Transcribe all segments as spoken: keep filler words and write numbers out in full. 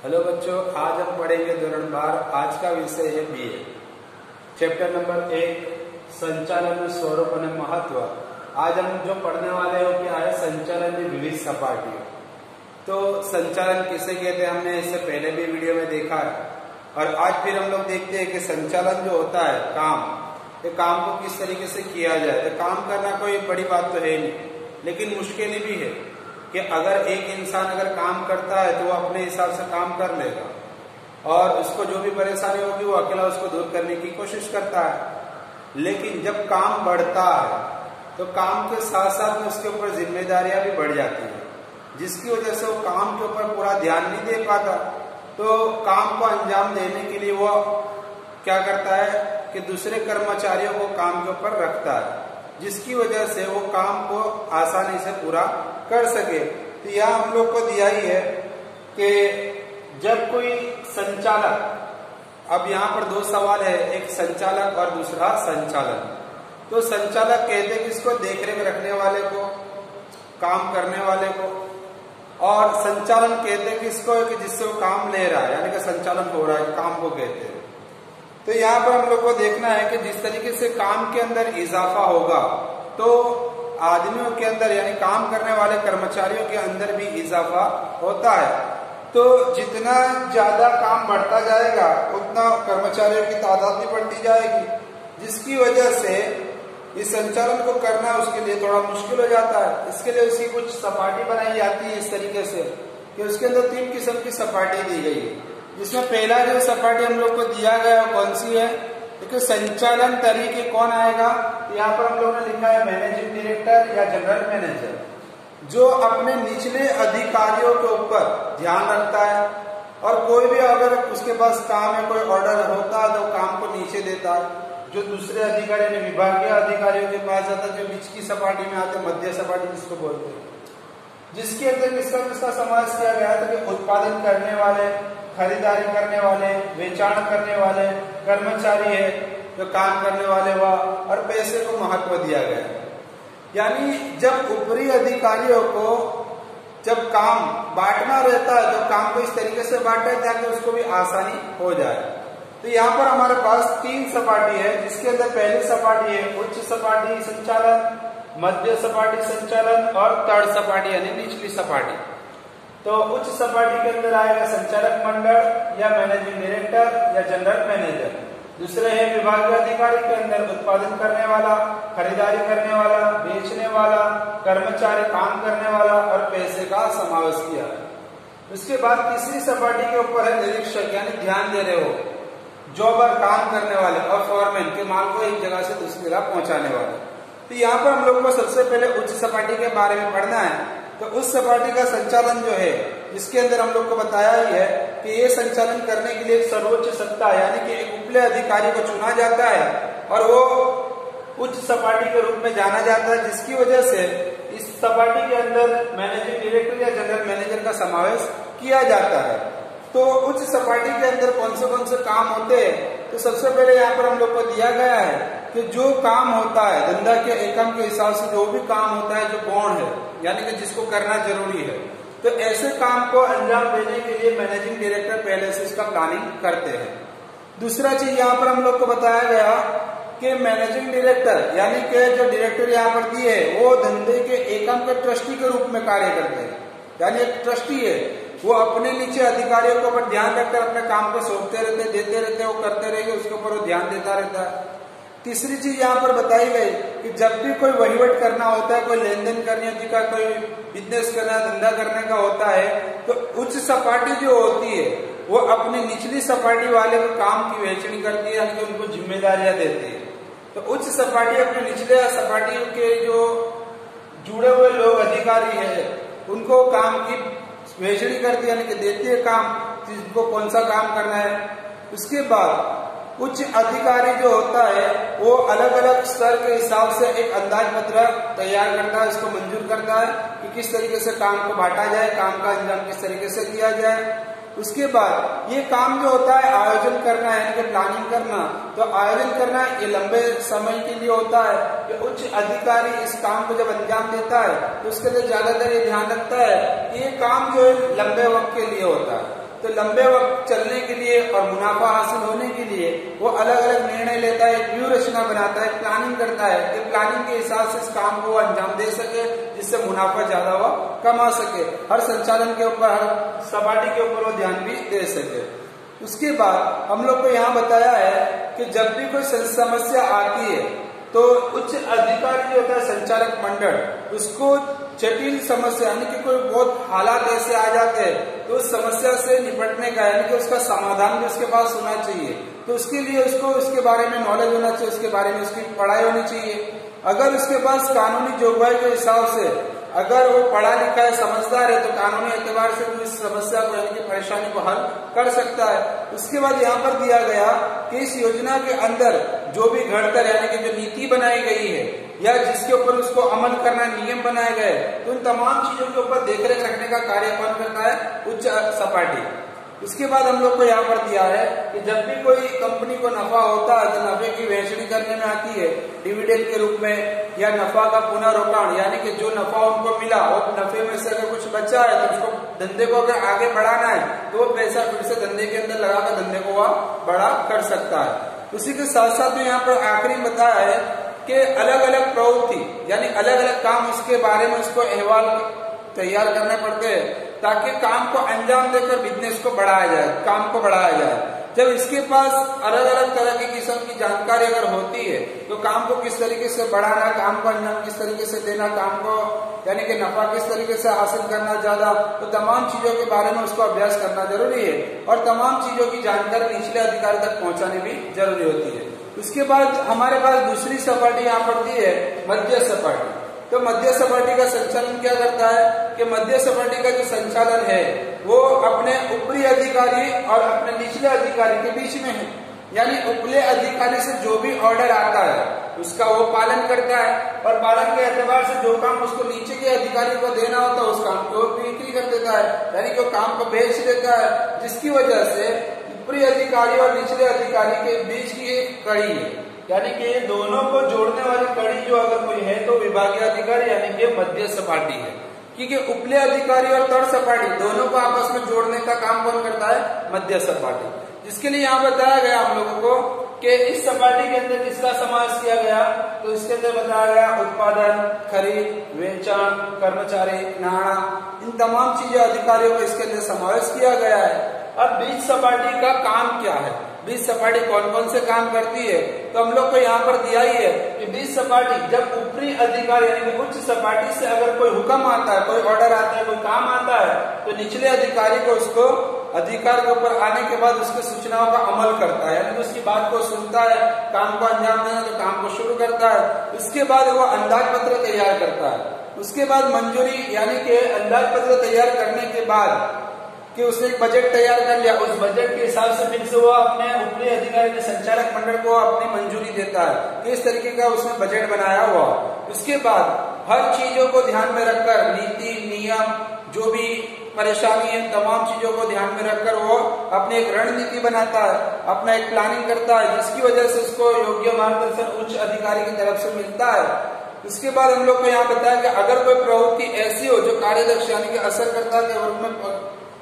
Hello बच्चों, आज हम पढ़ेंगे धोरण बारह। आज का विषय है बी ए, चैप्टर नंबर एक, संचालन में स्वरूप और महत्व। आज हम जो पढ़ने वाले हो क्या है, संचालन में विविध सपाटियों। तो संचालन किसे कहते हैं हमने इससे पहले भी वीडियो में देखा है, और आज फिर हम लोग देखते हैं कि संचालन जो होता है काम, ये काम को किस तरीके से किया जाए। तो काम करना कोई बड़ी बात तो है नहीं, लेकिन मुश्किल भी है कि अगर एक इंसान अगर काम करता है तो वो अपने हिसाब से काम कर लेगा, और उसको जो भी परेशानी होगी वो अकेला उसको दूर करने की कोशिश करता है। लेकिन जब काम बढ़ता है तो काम के साथ साथ में उसके ऊपर जिम्मेदारियां भी बढ़ जाती है, जिसकी वजह से वो काम के ऊपर पूरा ध्यान नहीं दे पाता। तो काम को अंजाम देने के लिए वो क्या करता है कि दूसरे कर्मचारियों को काम के ऊपर रखता है, जिसकी वजह से वो काम को आसानी से पूरा कर सके। तो यह हम लोग को दिया ही है कि जब कोई संचालक, अब यहाँ पर दो सवाल है, एक संचालक और दूसरा संचालन। तो संचालक कहते हैं किसको, देखरेख रखने वाले को, काम करने वाले को, और संचालन कहते हैं किसको कि जिससे वो काम ले रहा है, यानी कि संचालन हो रहा है, काम को कहते हैं। तो यहाँ पर हम लोग को देखना है कि जिस तरीके से काम के अंदर इजाफा होगा तो आदमियों के अंदर यानी काम करने वाले कर्मचारियों के अंदर भी इजाफा होता है। तो जितना ज्यादा काम बढ़ता जाएगा उतना कर्मचारियों की तादाद भी बढ़ती जाएगी, जिसकी वजह से इस संचालन को करना उसके लिए थोड़ा मुश्किल हो जाता है। इसके लिए उसकी कुछ सपाटी बनाई जाती है इस तरीके से कि उसके अंदर तीन किस्म की सपाटी दी गई है, जिसमें पहला जो सपाटी हम लोग को दिया गया है कौन सी है, देखिए संचालन तरीके कौन आएगा। यहाँ पर हम लोगों ने लिखा है मैनेजिंग डायरेक्टर या जनरल मैनेजर, जो अपने निचले अधिकारियों के ऊपर ध्यान रखता है, और कोई भी अगर उसके पास काम है, कोई ऑर्डर होता है तो काम को नीचे देता है। जो दूसरे अधिकारी ने विभागीय अधिकारियों के पास जाता है, जो बीच की सपाटी में आते, मध्य सपाटी जिसको बोलते हैं, जिसके अंदर किसका किसका समावेश किया गया था कि उत्पादन करने वाले, खरीदारी करने वाले, बेचान करने वाले, कर्मचारी है जो काम करने वाले हुआ, और पैसे को महत्व दिया गया। यानी जब ऊपरी अधिकारियों को जब काम बांटना रहता है तो काम को इस तरीके से बांटे ताकि उसको भी आसानी हो जाए। तो यहाँ पर हमारे पास तीन सपाटी है, जिसके अंदर पहली सपाटी है उच्च सपाटी संचालन, मध्य सपाटी संचालन और तर्ड सपाटी यानी निचली सपाटी। तो उच्च सपाटी के अंदर आएगा संचालक मंडल या मैनेजिंग डायरेक्टर या जनरल मैनेजर। दूसरे है विभागीय अधिकारी के अंदर उत्पादन करने वाला, खरीदारी करने वाला, बेचने वाला, कर्मचारी काम करने वाला और पैसे का समावेश किया है। उसके बाद तीसरी सपाटी के ऊपर है निरीक्षक यानी ध्यान दे रहे हो, जॉबर काम करने वाले, और फॉरमैन के माल को एक जगह से दूसरी जगह पहुंचाने वाले। तो यहाँ पर हम लोग को सबसे पहले उच्च सपाटी के बारे में पढ़ना है। तो उस सपाटी का संचालन जो है, इसके अंदर हम लोग को बताया ही है कि ये संचालन करने के लिए एक सर्वोच्च सत्ता यानी कि एक उपले अधिकारी को चुना जाता है, और वो उच्च सपाटी के रूप में जाना जाता है, जिसकी वजह से इस सपाटी के अंदर मैनेजिंग डायरेक्टर या जनरल मैनेजर का समावेश किया जाता है। तो उच्च सपाटी के अंदर कौन से कौन से काम होते हैं, तो सबसे पहले यहाँ पर हम लोग को दिया गया है कि जो काम होता है धंधा के एकम के हिसाब से, जो भी काम होता है जो गौण है यानी कि जिसको करना जरूरी है, तो ऐसे काम को अंजाम देने के लिए मैनेजिंग डायरेक्टर पहले से इसका प्लानिंग करते हैं। दूसरा चीज यहाँ पर हम लोग को बताया गया कि मैनेजिंग डायरेक्टर यानी कि जो डायरेक्टर यहाँ पर दिए है वो धंधे के एकम के ट्रस्टी के रूप में कार्य करते हैं, यानी एक ट्रस्टी है, वो अपने नीचे अधिकारियों के ऊपर ध्यान रखकर अपने काम को सौंपते रहते, देते रहते, वो करते रहेंगे, उसके ऊपर वो ध्यान देता रहता है। तीसरी चीज यहाँ पर बताई गई कि जब भी कोई वहीवट करना होता है, कोई लेन देन करनी होती है, कोई बिजनेस करना, धंधा करने का होता है, तो उच्च सपाटी जो होती है वो अपनी निचली सपाटी वाले को काम की वहचनी करती है, यानी कि उनको जिम्मेदारियां देती है। तो उच्च सपाटी अपने निचले सपाटी के जो जुड़े हुए लोग अधिकारी है उनको काम की वहचनी करती है, यानी कि देती है काम, जिनको कौन सा काम करना है। उसके बाद उच्च अधिकारी जो होता है वो अलग अलग स्तर के हिसाब से एक अंदाज पत्रक तैयार करता है, उसको मंजूर करता है कि किस तरीके से काम को बांटा जाए, काम का अंजाम किस तरीके से किया जाए। उसके बाद ये काम जो होता है आयोजन करना है, यानी कि प्लानिंग करना, तो आयोजन करना ये लंबे समय के लिए होता है कि उच्च अधिकारी इस काम को जब अंजाम देता है तो उसके लिए ज्यादातर ये ध्यान रखता है कि ये काम जो है लंबे वक्त के लिए होता है। तो लंबे वक्त चलने के लिए और मुनाफा हासिल होने के लिए वो अलग अलग निर्णय लेता है, व्यू रचना बनाता है, प्लानिंग करता है कि प्लानिंग के हिसाब से इस काम को अंजाम दे सके जिससे मुनाफा ज्यादा वो कमा सके, हर संचालन के ऊपर, हर सपाटी के ऊपर वो ध्यान भी दे सके। उसके बाद हम लोग को यहाँ बताया है कि जब भी कोई समस्या आती है तो उच्च अधिकारी जो होता है संचालक मंडल, उसको जटिल समस्या यानी कि कोई बहुत हालात ऐसे आ जाते हैं तो उस समस्या से निपटने का यानी कि उसका समाधान भी उसके पास होना चाहिए। तो उसके लिए उसको उसके बारे में नॉलेज होना चाहिए, उसके बारे में उसकी पढ़ाई होनी चाहिए। अगर उसके पास कानूनी जोगवाई के हिसाब से अगर वो पढ़ा लिखा है, समझदार है, तो कानूनी एतबार से वो इस समस्या को यानी कि परेशानी को हल कर सकता है। उसके बाद यहाँ पर दिया गया कि इस योजना के अंदर जो भी घड़कर यानी कि जो नीति बनाई गई है या जिसके ऊपर उसको अमल करना नियम बनाए गए, तो उन तमाम चीजों के ऊपर देखरेख रखने का कार्य कौन करता है? उच्च सपाटी। उसके बाद हम लोग को यहाँ पर दिया है कि जब भी कोई कंपनी को नफा होता है तो नफे की वहचनी करने में आती है डिविडेंड के रूप में या नफा का पुनर्रोपण, यानी कि जो नफा उनको मिला और नफे में से अगर कुछ बचा है तो उसको धंधे को अगर आगे बढ़ाना है तो वो पैसा फिर से धंधे के अंदर लगाकर धंधे को वह बड़ा कर सकता है। उसी के साथ साथ में यहाँ पर आखिरी बताया है कि अलग अलग प्रवृत्ति यानी अलग अलग काम उसके बारे में उसको अहवाल तैयार करने पड़ते हैं ताकि काम को अंजाम देकर बिजनेस को बढ़ाया जाए, काम को बढ़ाया जाए। जब इसके पास अलग अलग तरह की किस्म की जानकारी अगर होती है तो काम को किस तरीके से बढ़ाना, काम को अंजाम किस तरीके से देना, काम को यानी कि नफा किस तरीके से हासिल करना ज्यादा, तो तमाम चीजों के बारे में उसको अभ्यास करना जरूरी है और तमाम चीजों की जानकारी निचले अधिकारी तक पहुंचानी भी जरूरी होती है। उसके बाद हमारे पास दूसरी सपाटी यहाँ पड़ती है मध्य सपाटी। तो मध्य सपाटी का संचालन क्या करता है कि मध्य सपाटी का जो संचालन है वो अपने ऊपरी अधिकारी और अपने निचले अधिकारी के बीच में है, यानी ऊपरी अधिकारी से जो भी ऑर्डर आता है उसका वो पालन करता है और पालन के एतबार से जो काम उसको नीचे के अधिकारी को देना होता है उस काम को बिक्री कर देता है, यानी कि वो काम को बेच देता है, जिसकी वजह से ऊपरी अधिकारी और निचले अधिकारी के बीच की एक कड़ी है, यानी कि ये दोनों को जोड़ने वाली कड़ी जो अगर कोई है तो विभागीय अधिकारी यानी कि मध्य सपाटी है, क्योंकि उपले अधिकारी और तट सपाटी दोनों को आपस में जोड़ने का काम कौन करता है? मध्य सपाटी। जिसके लिए यहाँ बताया गया हम लोगों को कि इस सपाटी के अंदर किसका समावेश किया गया, तो इसके अंदर बताया गया उत्पादन, खरीद, वेचाण, कर्मचारी, नाणा, इन तमाम चीजों अधिकारियों को इसके अंदर समावेश किया गया है। अब बीज सपाटी का काम क्या है, बीज सपाटी कौन कौन से काम करती है, तो हम लोग को यहाँ पर दिया ही है कि बीज सपाटी जब ऊपरी अधिकारी यानी कि उच्च सपाटी से अगर कोई हुक्म आता है, कोई ऑर्डर आता है, कोई काम आता है, तो निचले अधिकारी को उसको अधिकार के ऊपर आने के बाद उसके सूचनाओं का अमल करता है, यानी उसकी बात को सुनता है, काम को अंजाम देना तो काम को शुरू करता है। उसके बाद वो अंदाज पत्र तैयार करता है, उसके बाद मंजूरी यानी कि अंदाज पत्र तैयार करने के बाद कि उसने एक बजट तैयार कर लिया, उस बजट के हिसाब से फिर से वो अपने ऊपरी अधिकारी के संचालक मंडल को अपनी मंजूरी देता है कि इस तरीके का उसने बजट बनाया हुआ। उसके बाद हर चीजों को ध्यान में रखकर नीति, नियम, जो भी परेशानी है, तमाम चीजों को ध्यान में रखकर वो अपनी एक रणनीति बनाता है, अपना एक प्लानिंग करता है, जिसकी वजह से उसको योग्य मार्गदर्शन उच्च अधिकारी की तरफ से मिलता है। उसके बाद हम लोग को यहाँ बताया कि अगर कोई प्रवृत्ति ऐसी हो जो कार्यदक्ष यानी कि असर करता है वर्ग में,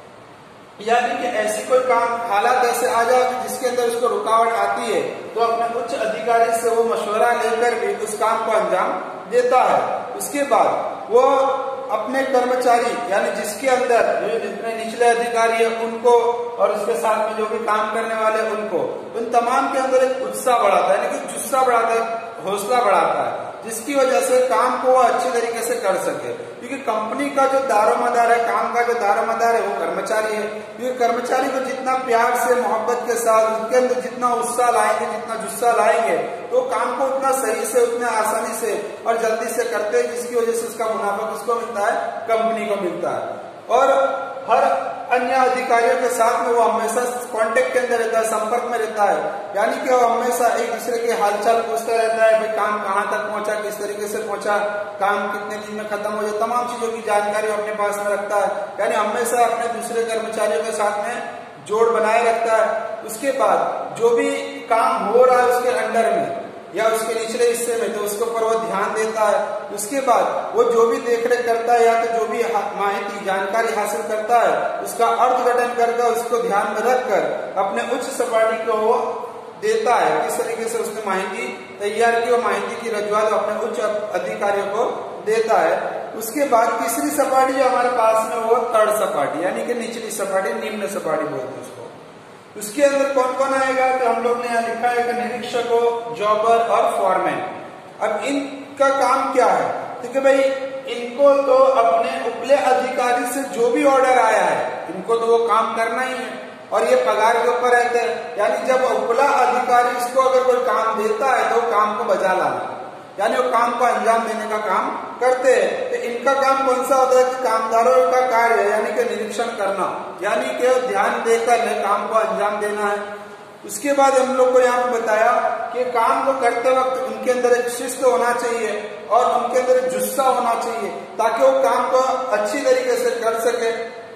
यानी कि ऐसी कोई काम हालात ऐसे आ जाए जिसके अंदर उसको रुकावट आती है, तो अपने उच्च अधिकारी से वो मशवरा लेकर भी उस काम को अंजाम देता है। उसके बाद वो अपने कर्मचारी यानी जिसके अंदर जो जितने निचले अधिकारी है उनको और उसके साथ में जो भी काम करने वाले उनको, उन तमाम के अंदर एक उत्साह बढ़ाता है, यानी कि जुस्सा बढ़ाता है, हौसला बढ़ाता है, जिसकी वजह से काम को वो अच्छे तरीके से कर सके। क्योंकि कंपनी का जो दारोमदार है, काम का जो दारोमदार है वो कर्मचारी है, क्योंकि कर्मचारी को जितना प्यार से मोहब्बत के साथ उनके अंदर जितना उत्साह लाएंगे, जितना जुस्सा लाएंगे, तो काम को उतना सही से, उतना आसानी से और जल्दी से करते हैं, जिसकी वजह से उसका मुनाफा किसको मिलता है? कंपनी को मिलता है। और हर अन्य अधिकारियों के साथ में वो हमेशा कांटेक्ट के अंदर रहता है, संपर्क में रहता है, यानी कि वो हमेशा एक दूसरे के हालचाल पूछता रहता है, भाई काम कहाँ तक पहुंचा, किस तरीके से पहुंचा, काम कितने दिन में खत्म हो जाए, तमाम चीजों की जानकारी अपने पास में रखता है, यानी हमेशा अपने दूसरे कर्मचारियों के साथ में जोड़ बनाए रखता है। उसके बाद जो भी काम हो रहा है उसके अंडर में, या उसके निचले हिस्से में, तो उसके ऊपर वो ध्यान देता है। उसके बाद वो जो भी देखरेख करता है या तो जो भी माहिती जानकारी हासिल करता है उसका अर्थघटन करके उसको ध्यान में रखकर अपने उच्च सपाटी को वो देता है। किस तरीके से उसने माहिती तैयार की, वो माहिती की रजूआत अपने उच्च अधिकारियों को देता है। उसके बाद तीसरी सपाटी जो हमारे पास में वो थर्ड सपाटी यानी कि निचली सपाटी, निम्न सपाटी बोलते हैं उसको। उसके अंदर कौन कौन आएगा, तो हम लोग ने यहाँ लिखा है कि निरीक्षकों, जॉबर और फॉरमैन। अब इनका काम क्या है, तो भाई इनको तो अपने उपले अधिकारी से जो भी ऑर्डर आया है इनको तो वो काम करना ही है और ये पगार के ऊपर रहते हैं। यानी जब उपला अधिकारी इसको अगर कोई काम देता है तो काम को बजा लाना, यानी वो काम को अंजाम देने का काम करते हैं। तो इनका काम कौन सा होता है कि कामदारों का कार्य है यानी कि निरीक्षण करना, यानी कि ध्यान देकर काम को अंजाम देना है। उसके बाद हम लोग को यहाँ पे बताया कि काम को करते वक्त उनके अंदर एक शिस्त होना चाहिए और उनके अंदर एक जुस्सा होना चाहिए ताकि वो काम को अच्छी तरीके से कर सके।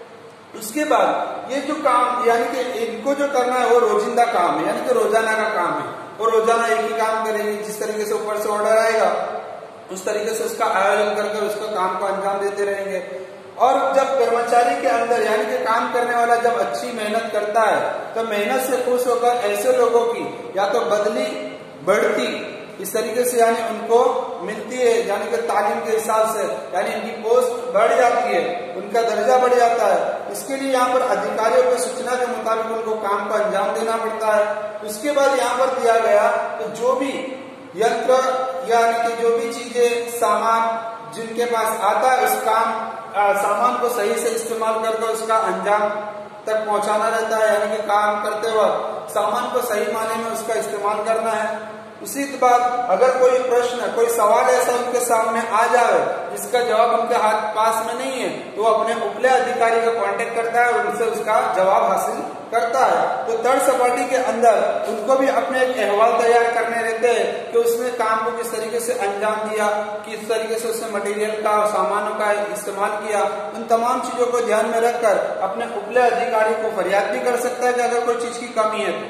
उसके बाद ये जो काम यानी कि इनको जो करना है वो रोजिंदा काम है, यानी कि रोजाना का काम है। वो रोजाना एक ही काम करेंगे, जिस तरीके से ऊपर से ऑर्डर आएगा उस तरीके से उसका आयोजन करके उसका काम को अंजाम देते रहेंगे। और जब कर्मचारी के अंदर यानी कि काम करने वाला जब अच्छी मेहनत करता है तो मेहनत से खुश होकर ऐसे लोगों की या तो बदली, बढ़ती इस तरीके से यानी उनको मिलती है, यानी कि तालीम के हिसाब से यानी इनकी पोस्ट बढ़ जाती है, उनका दर्जा बढ़ जाता है। इसके लिए यहाँ पर अधिकारियों की सूचना के मुताबिक उनको काम को अंजाम देना पड़ता है। उसके बाद यहाँ पर दिया गया कि जो भी यंत्र यानी कि जो भी चीजें, सामान जिनके पास आता है उस काम आ, सामान को सही से इस्तेमाल करके उसका अंजाम तक पहुंचाना रहता है, यानी कि काम करते वक्त सामान को सही मायने में उसका इस्तेमाल करना है। उसी के बाद अगर कोई प्रश्न, कोई सवाल ऐसा उनके सामने आ जाए जिसका जवाब उनके हाथ पास में नहीं है तो वो अपने उपले अधिकारी का कांटेक्ट करता है और उनसे उसका जवाब हासिल करता है। तो थर्ड सपाटी के अंदर उनको भी अपने एक अहवाल तैयार करने रहते हैं कि उसने काम को किस तरीके से अंजाम दिया, किस तरीके से उसने मटेरियल का, सामानों का इस्तेमाल किया। उन तमाम चीजों को ध्यान में रखकर अपने उपले अधिकारी को फरियाद भी कर सकता है कि अगर कोई चीज की कमी है,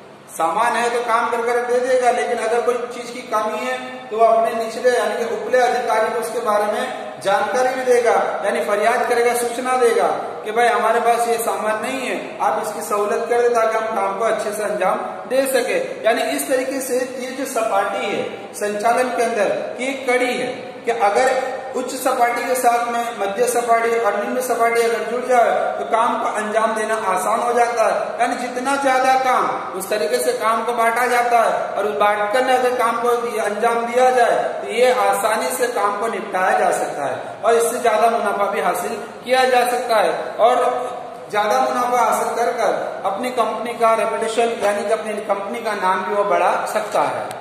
सामान है तो काम कर कर दे देगा, लेकिन अगर कोई चीज की कमी है तो वो अपने निचले यानी कि उपले अधिकारी को उसके बारे में जानकारी भी देगा, यानी फरियाद करेगा, सूचना देगा कि भाई हमारे पास ये सामान नहीं है, आप इसकी सहूलत कर दे ताकि हम काम को अच्छे से अंजाम दे सके। यानी इस तरीके से ये जो सपाटी है संचालन के अंदर की एक कड़ी है कि अगर उच्च सपाटी के साथ में मध्य सपाटी और निम्न सपाटी अगर जुड़ जाए तो काम को अंजाम देना आसान हो जाता है। यानी जितना ज्यादा काम उस तरीके से काम को बांटा जाता है और उस बांट कर अगर काम को अंजाम दिया जाए तो ये आसानी से काम को निपटाया जा सकता है और इससे ज्यादा मुनाफा भी हासिल किया जा सकता है और ज्यादा मुनाफा हासिल कर कर अपनी कंपनी का रेपुटेशन यानी कि अपनी कंपनी का नाम भी वो बढ़ा सकता है।